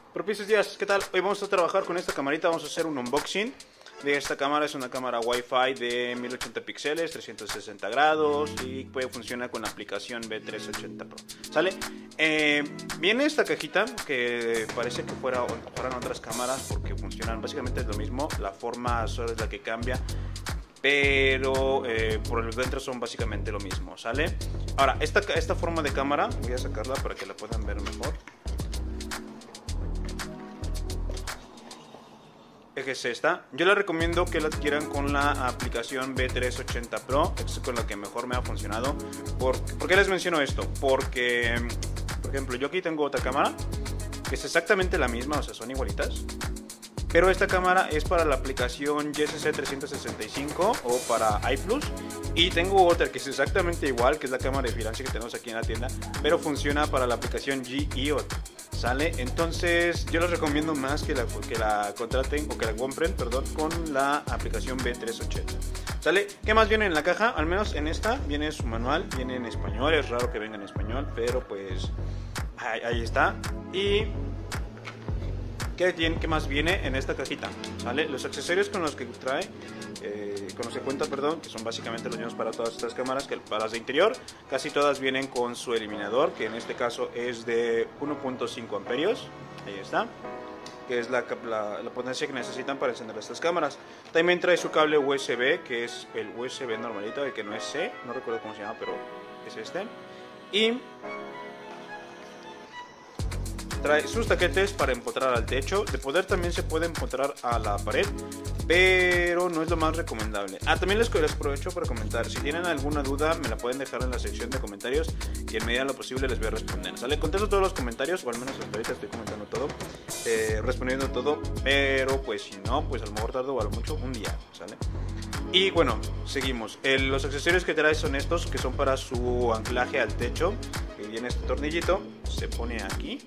Propicios días, ¿qué tal? Hoy vamos a trabajar con esta camarita, vamos a hacer un unboxing de esta cámara. Es una cámara Wi-Fi de 1080 píxeles, 360 grados y puede funcionar con la aplicación B380 Pro. ¿Sale? Viene esta cajita que parece que fueran otras cámaras porque funcionan básicamente lo mismo, la forma solo es la que cambia. Pero por el dentro son básicamente lo mismo, ¿sale? Ahora, esta forma de cámara, voy a sacarla para que la puedan ver mejor. Es esta. Yo les recomiendo que la adquieran con la aplicación B380 Pro, es con la que mejor me ha funcionado. ¿Por qué les menciono esto? Porque, por ejemplo, yo aquí tengo otra cámara que es exactamente la misma, o sea, son igualitas. Pero esta cámara es para la aplicación GSC 365 o para iPlus. Y tengo otra que es exactamente igual, que es la cámara de vigilancia que tenemos aquí en la tienda, pero funciona para la aplicación GEOD. ¿Sale? Entonces yo les recomiendo más que la contraten o que la compren, perdón, con la aplicación B380. ¿Sale? ¿Qué más viene en la caja? Al menos en esta viene su manual, viene en español. Es raro que venga en español, pero pues ahí está. Y ¿qué más viene en esta cajita? ¿Sale? Los accesorios con los que trae, con los que cuenta, perdón, que son básicamente los mismos para todas estas cámaras, que para las de interior, casi todas vienen con su eliminador, que en este caso es de 1.5 amperios, ahí está, que es la potencia que necesitan para encender estas cámaras. También trae su cable USB, que es el USB normalito, el que no es C, no recuerdo cómo se llama, pero es este. Y trae sus taquetes para empotrar al techo. De poder también se puede empotrar a la pared, pero no es lo más recomendable. También les aprovecho para comentar. Si tienen alguna duda, me la pueden dejar en la sección de comentarios y en medida de lo posible les voy a responder. ¿Sale? Contesto todos los comentarios, o al menos hasta ahorita estoy comentando todo, respondiendo todo. Pero pues si no, pues a lo mejor tardo o a lo mucho un día. ¿Sale? Y bueno, seguimos. Los accesorios que trae son estos, que son para su anclaje al techo. Que viene este tornillito, se pone aquí.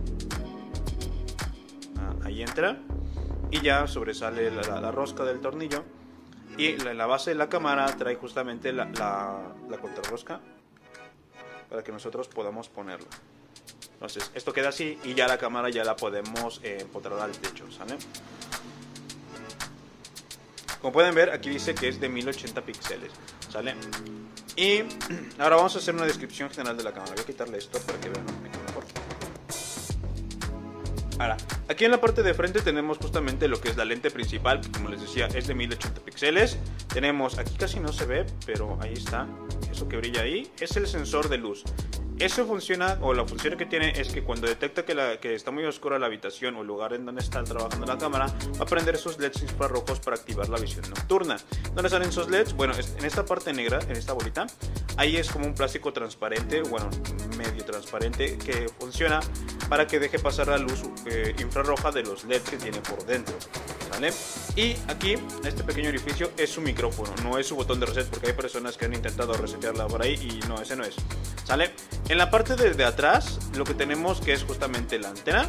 Ahí entra y ya sobresale la rosca del tornillo. Y la base de la cámara trae justamente la contrarrosca para que nosotros podamos ponerla. Entonces esto queda así y ya la cámara ya la podemos empotrar al techo, ¿sale? Como pueden ver, aquí dice que es de 1080 píxeles, ¿sale? Y ahora vamos a hacer una descripción general de la cámara. Voy a quitarle esto para que vean mejor. Ahora, aquí en la parte de frente tenemos justamente lo que es la lente principal, que como les decía es de 1080 píxeles. Tenemos, aquí casi no se ve, pero ahí está, eso que brilla ahí, es el sensor de luz. Eso funciona, o la función que tiene es que cuando detecta que está muy oscura la habitación o el lugar en donde está trabajando la cámara, va a prender esos LEDs infrarrojos para activar la visión nocturna. ¿Dónde salen esos LEDs? Bueno, en esta parte negra, en esta bolita, ahí es como un plástico transparente, bueno, medio transparente, que funciona para que deje pasar la luz infrarroja de los LEDs que tiene por dentro. ¿Vale? Y aquí, este pequeño orificio es su micrófono, no es su botón de reset, porque hay personas que han intentado resetearla por ahí y no, ese no es. ¿Sale? En la parte de atrás, lo que tenemos que es justamente la antena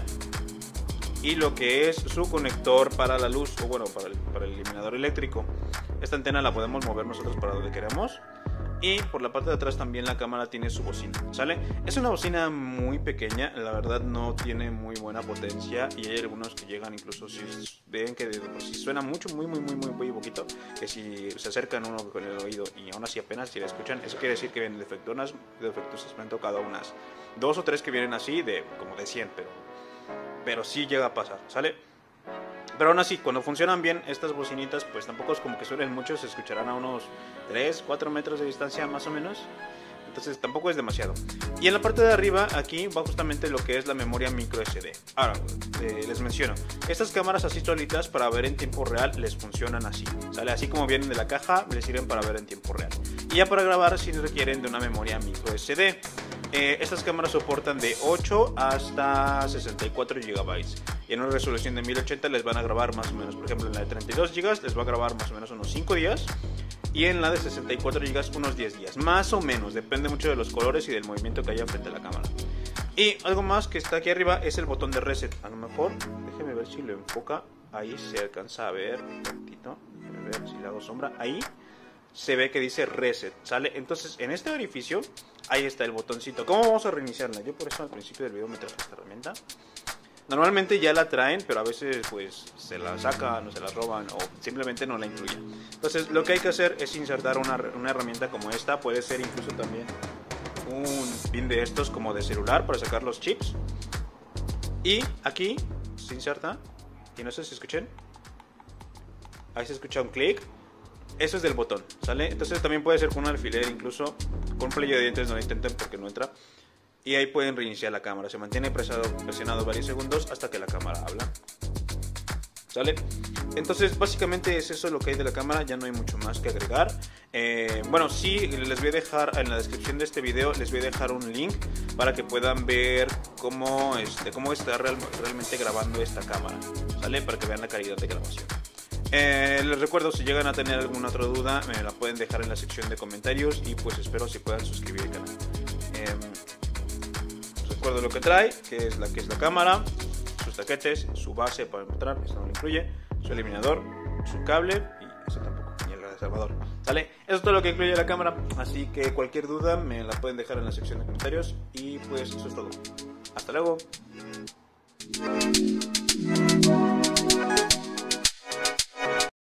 y lo que es su conector para la luz, o bueno, para el eliminador eléctrico. Esta antena la podemos mover nosotros para donde queramos. Y por la parte de atrás también la cámara tiene su bocina, ¿sale? Es una bocina muy pequeña, la verdad no tiene muy buena potencia. Y hay algunos que llegan incluso, si ven que si suena mucho, muy poquito, que si se acercan uno con el oído y aún así apenas si la escuchan, eso quiere decir que vienen defectuosas. Me han tocado unas 2 o 3 que vienen así, como de 100, pero sí llega a pasar, ¿sale? Pero aún así, cuando funcionan bien estas bocinitas, pues tampoco es como que suenen mucho, se escucharán a unos 3, 4 metros de distancia más o menos. Entonces tampoco es demasiado. Y en la parte de arriba, aquí va justamente lo que es la memoria micro SD. Ahora, les menciono, estas cámaras así solitas para ver en tiempo real les funcionan así, ¿sale? Así como vienen de la caja, les sirven para ver en tiempo real. Y ya para grabar sí requieren de una memoria micro SD. Estas cámaras soportan de 8 hasta 64 GB. Y en una resolución de 1080 les van a grabar más o menos, por ejemplo en la de 32 GB les va a grabar más o menos unos 5 días. Y en la de 64 GB unos 10 días, más o menos, depende mucho de los colores y del movimiento que haya frente a la cámara. Y algo más que está aquí arriba es el botón de reset. A lo mejor, déjenme ver si lo enfoca, ahí se alcanza a ver un poquito, déjenme ver si le hago sombra, ahí se ve que dice reset, ¿sale? Entonces en este orificio, ahí está el botoncito. ¿Cómo vamos a reiniciarla? Yo por eso al principio del video me traje esta herramienta. Normalmente ya la traen, pero a veces pues se la sacan o se la roban o simplemente no la incluyen. Entonces lo que hay que hacer es insertar una herramienta como esta. Puede ser incluso también un pin de estos como de celular para sacar los chips. Y aquí se inserta, y no sé si escuchen, ahí se escucha un clic. Eso es del botón, ¿sale? Entonces también puede ser con un alfiler, incluso con un palillo de dientes, no lo intenten porque no entra. Y ahí pueden reiniciar la cámara. Se mantiene presionado varios segundos hasta que la cámara habla, ¿sale? Entonces básicamente es eso lo que hay de la cámara. Ya no hay mucho más que agregar. Bueno, sí, les voy a dejar en la descripción de este video, les voy a dejar un link para que puedan ver cómo está realmente grabando esta cámara, ¿sale? Para que vean la calidad de grabación. Les recuerdo, si llegan a tener alguna otra duda, me la pueden dejar en la sección de comentarios. Y pues espero si puedan suscribir al canal. Recuerdo lo que trae, que es la cámara, sus taquetes, su base para mostrar, eso no lo incluye, su eliminador, su cable y eso tampoco, y el reservador, ¿sale? Eso es todo lo que incluye la cámara, así que cualquier duda me la pueden dejar en la sección de comentarios. Y pues eso es todo. Hasta luego.